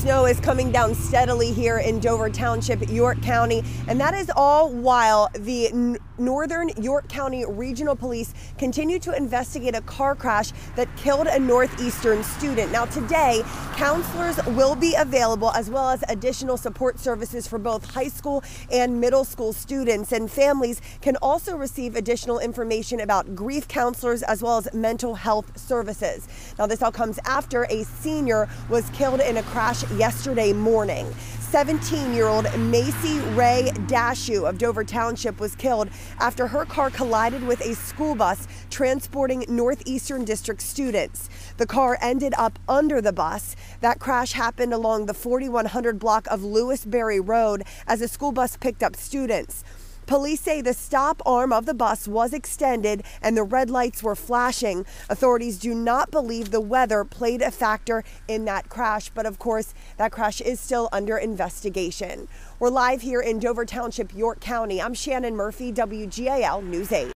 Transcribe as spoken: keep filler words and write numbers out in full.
Snow is coming down steadily here in Dover Township, York County, and that is all while the N Northern York County Regional Police continue to investigate a car crash that killed a Northeastern student. Now today, counselors will be available as well as additional support services for both high school and middle school students, and families can also receive additional information about grief counselors as well as mental health services. Now this all comes after a senior was killed in a crash yesterday morning. seventeen-year-old Macy Ray Dashew of Dover Township was killed after her car collided with a school bus transporting Northeastern District students. The car ended up under the bus. That crash happened along the forty-one hundred block of Lewisberry Road as a school bus picked up students. Police say the stop arm of the bus was extended and the red lights were flashing. Authorities do not believe the weather played a factor in that crash, but of course, that crash is still under investigation. We're live here in Dover Township, York County. I'm Shannon Murphy, W G A L News eight.